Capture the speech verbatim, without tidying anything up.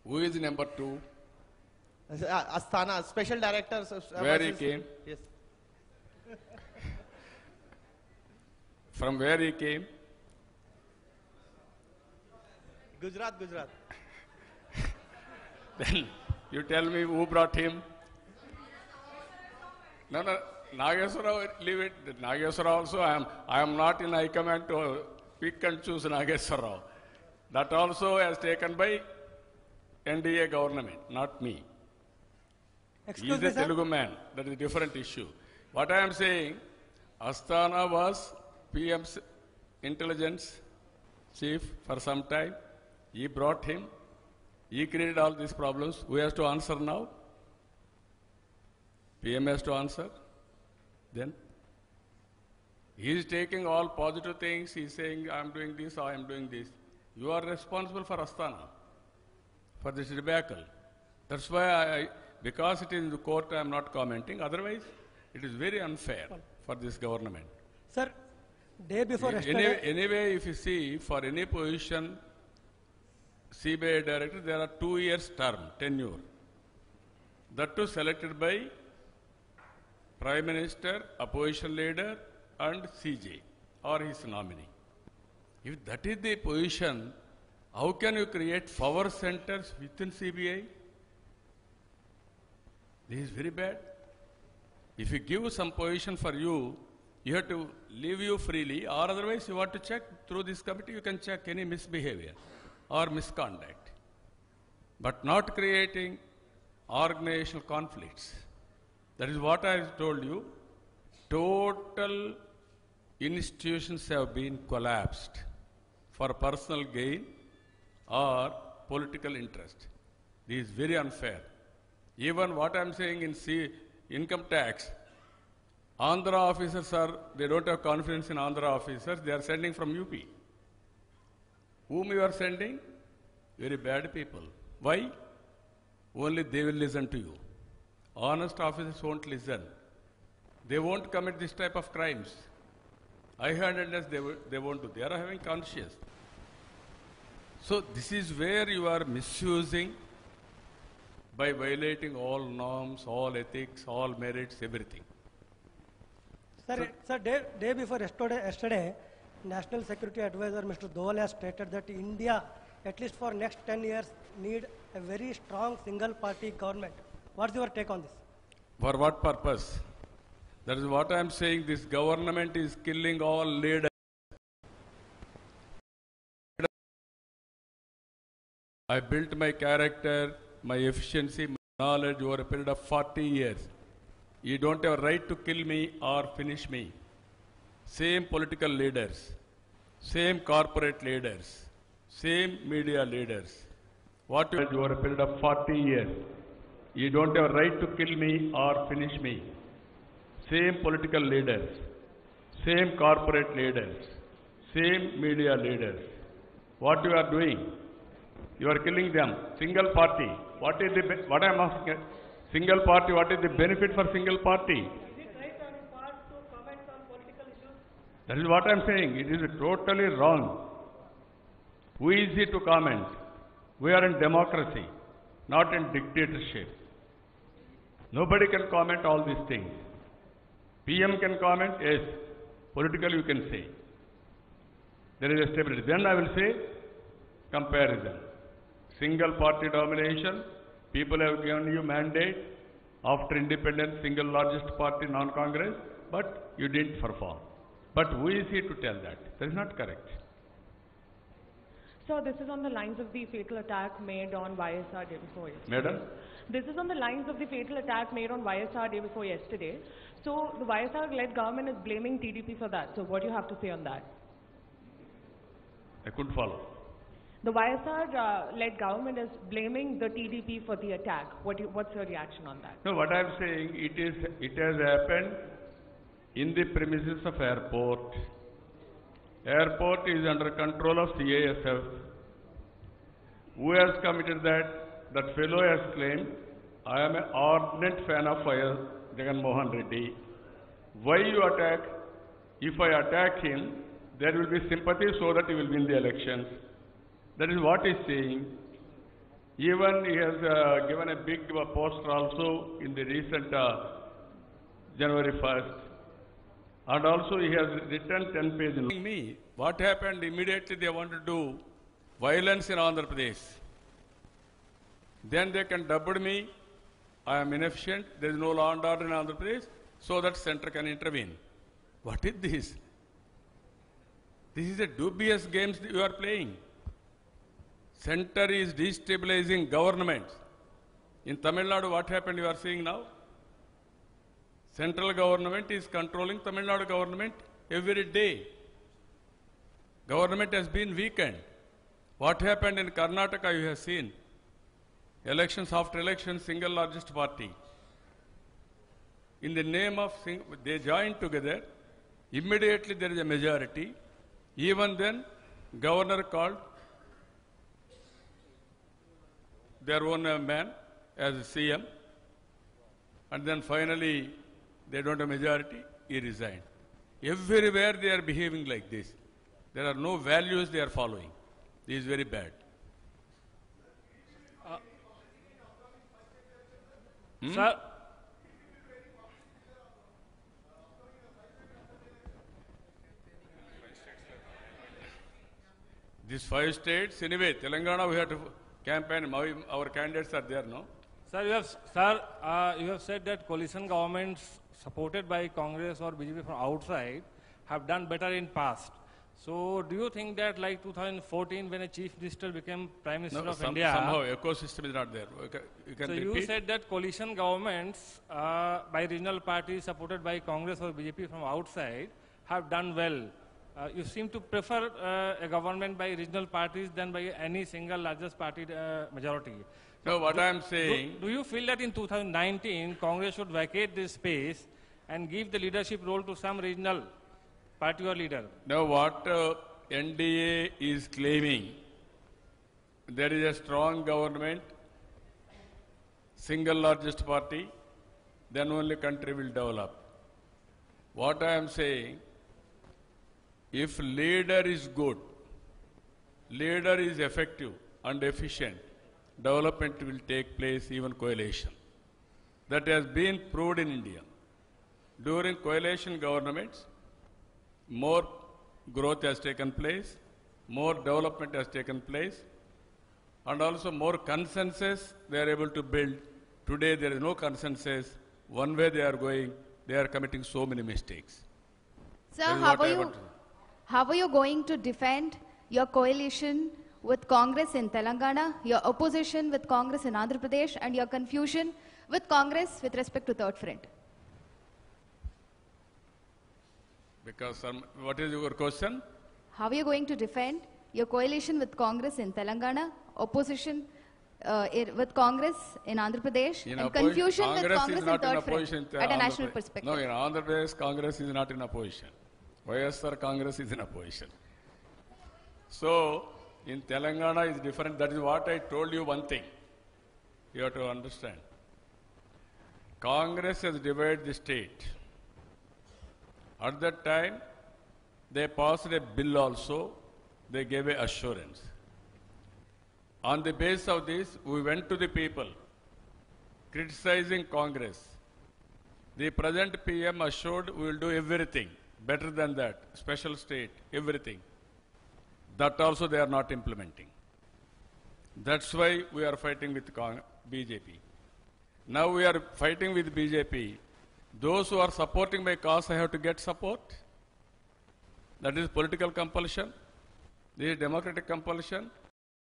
Who is number two? Uh, Asthana, Special Director. Uh, Where he came? Yes. From where he came? Gujarat, Gujarat. Then you tell me who brought him? No, no, Nageswara, leave it. Nageswara also, I am, I am not in High Command to pick and choose Nageswara. That also has taken by N D A government, not me. He is a Telugu man. That is a different issue. What I am saying, Asthana was P M's intelligence chief for some time. He brought him. He created all these problems. Who has to answer now? P M has to answer. Then he is taking all positive things. He is saying, I am doing this, I am doing this. You are responsible for Asthana, for this debacle. That's why I, because it is in the court, I am not commenting. Otherwise, it is very unfair for this government. Sir, day before Any, yesterday... Anyway, if you see, for any position, C B I director, there are two years term, tenure. That too selected by Prime Minister, opposition leader, and C J, or his nominee. If that is the position, how can you create power centers within C B I? This is very bad. If you give some position for you, you have to leave you freely, or otherwise you want to check through this committee, you can check any misbehavior or misconduct. But not creating organizational conflicts. That is what I told you. Total institutions have been collapsed for personal gain or political interest. This is very unfair. Even what I am saying in C, income tax, Andhra officers are, they don't have confidence in Andhra officers, they are sending from U P. Whom you are sending? Very bad people. Why? Only they will listen to you. Honest officers won't listen. They won't commit this type of crimes. High-handedness they, they won't do. They are having conscience. So this is where you are misusing by violating all norms, all ethics, all merits, everything. Sir, sir, sir day, day before yesterday, yesterday, National Security Advisor Mister Doval has stated that India, at least for next ten years, need a very strong single-party government. What's your take on this? For what purpose? That is what I am saying. This government is killing all leaders. I built my character, my efficiency, my knowledge over a period of forty years. You don't have a right to kill me or finish me. Same political leaders, same corporate leaders, same media leaders. What you over a period of forty years. You don't have a right to kill me or finish me. Same political leaders, same corporate leaders, same media leaders. What you are doing? You are killing them. Single party. What is the, what I am asking? Single party, what is the benefit for single party? Is it right on his part to comment on political issues? That is what I am saying. It is totally wrong. Who is he to comment? We are in democracy, not in dictatorship. Nobody can comment all these things. P M can comment, yes. Politically you can say. There is a stability. Then I will say comparison. Single party domination. People have given you mandate after independence, single largest party, non-Congress, but you didn't perform. But who is he to tell that? That is not correct. So this is on the lines of the fatal attack made on Y S R day before yesterday. Madam? This is on the lines of the fatal attack made on Y S R day before yesterday. So the Y S R-led government is blaming T D P for that. So what do you have to say on that? I couldn't follow. The Y S R-led uh, government is blaming the T D P for the attack. What do you, what's your reaction on that? No, what I am saying, it is, it has happened in the premises of airport. Airport is under control of C I S F. Who has committed that? That fellow has claimed, I am an ardent fan of Y S Jagan Mohan Reddy. Why you attack? If I attack him, there will be sympathy so that he will win the elections. That is what he is saying. Even he has uh, given a big uh, poster also in the recent uh, January first. And also he has written ten pages. Me, what happened immediately they want to do violence in Andhra Pradesh. Then they can double me, I am inefficient, there is no law and order in Andhra Pradesh, so that center can intervene. What is this? This is a dubious game you are playing. Center is destabilizing governments. In Tamil Nadu, what happened you are seeing now? Central government is controlling Tamil Nadu government every day. Government has been weakened. What happened in Karnataka you have seen. Elections after elections, single largest party. In the name of, sing they joined together. Immediately there is a majority. Even then, governor called their own uh, man as C M. And then finally, they don't have majority, he resigned. Everywhere they are behaving like this. There are no values they are following. This is very bad. Uh, Hmm? Sir, These five states, anyway, Telangana we have to campaign, my- our candidates are there, no? sir, you have, sir, uh, you have said that coalition governments supported by Congress or B J P from outside have done better in past. So, do you think that like two thousand fourteen, when a chief minister became prime minister No, of some- India, somehow ecosystem is not there. You can, you can so you repeat? said that coalition governments uh, by regional parties supported by Congress or B J P from outside have done well. Uh, you seem to prefer uh, a government by regional parties than by any single largest party uh, majority. No, what I am Do, saying, do you feel that in two thousand nineteen, Congress should vacate this space and give the leadership role to some regional party or leader? now what uh, N D A is claiming, there is a strong government, single largest party, then only country will develop. What I am saying, if leader is good, leader is effective and efficient, development will take place, even coalition. That has been proved in India. During coalition governments, more growth has taken place, more development has taken place, and also more consensus they are able to build. Today there is no consensus. One way they are going, they are committing so many mistakes. Sir, That is how what are I you, want to- how are you going to defend your coalition with Congress in Telangana, your opposition with Congress in Andhra Pradesh, and your confusion with Congress with respect to Third Front? Because some, what is your question? How are you going to defend your coalition with Congress in Telangana, opposition uh, i- with Congress in Andhra Pradesh, In and oppo- confusion with Congress Congress is and not in Third opposition Front to at a Andhra national Pradesh. perspective? No, in Andhra Pradesh, Congress is not in opposition. Y S R Congress is in opposition. So, in Telangana is different. That is what I told you one thing. You have to understand. Congress has divided the state. At that time, they passed a bill also. They gave a assurance. On the basis of this, we went to the people, criticizing Congress. The present P M assured we will do everything, better than that, special state, everything. That also they are not implementing. That's why we are fighting with Cong- B J P. Now we are fighting with B J P. Those who are supporting my cause, I have to get support. That is political compulsion. This is democratic compulsion.